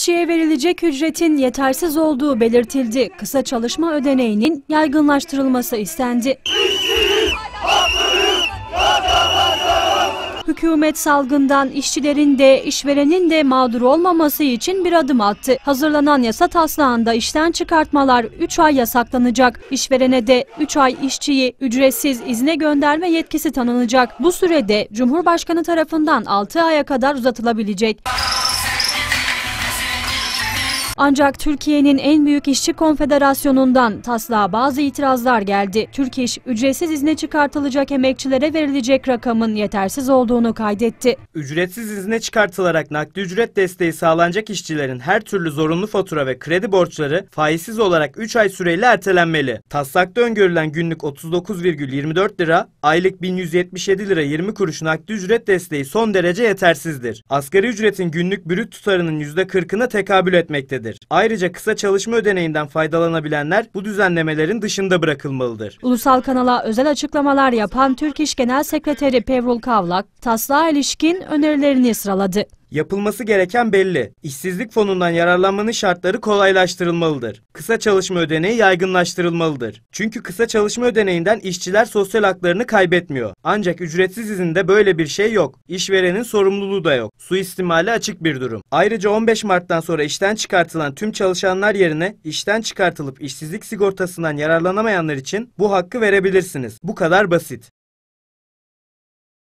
İşçiye verilecek ücretin yetersiz olduğu belirtildi. Kısa çalışma ödeneğinin yaygınlaştırılması istendi. Hükümet salgından işçilerin de işverenin de mağdur olmaması için bir adım attı. Hazırlanan yasa taslağında işten çıkartmalar 3 ay yasaklanacak. İşverene de 3 ay işçiyi ücretsiz izne gönderme yetkisi tanınacak. Bu sürede Cumhurbaşkanı tarafından 6 aya kadar uzatılabilecek. Ancak Türkiye'nin en büyük işçi konfederasyonundan taslağa bazı itirazlar geldi. Türk İş, ücretsiz izne çıkartılacak emekçilere verilecek rakamın yetersiz olduğunu kaydetti. Ücretsiz izne çıkartılarak nakdi ücret desteği sağlanacak işçilerin her türlü zorunlu fatura ve kredi borçları faizsiz olarak 3 ay süreyle ertelenmeli. Taslakta öngörülen günlük 39,24 lira, aylık 1177 lira 20 kuruş nakdi ücret desteği son derece yetersizdir. Asgari ücretin günlük brüt tutarının %40'ına tekabül etmektedir. Ayrıca kısa çalışma ödeneğinden faydalanabilenler bu düzenlemelerin dışında bırakılmalıdır. Ulusal kanala özel açıklamalar yapan Türk İş Genel Sekreteri Pevrul Kavlak, taslağa ilişkin önerilerini sıraladı. Yapılması gereken belli. İşsizlik fonundan yararlanmanın şartları kolaylaştırılmalıdır. Kısa çalışma ödeneği yaygınlaştırılmalıdır. Çünkü kısa çalışma ödeneğinden işçiler sosyal haklarını kaybetmiyor. Ancak ücretsiz izinde böyle bir şey yok. İşverenin sorumluluğu da yok. Suistimale açık bir durum. Ayrıca 15 Mart'tan sonra işten çıkartılan tüm çalışanlar yerine işten çıkartılıp işsizlik sigortasından yararlanamayanlar için bu hakkı verebilirsiniz. Bu kadar basit.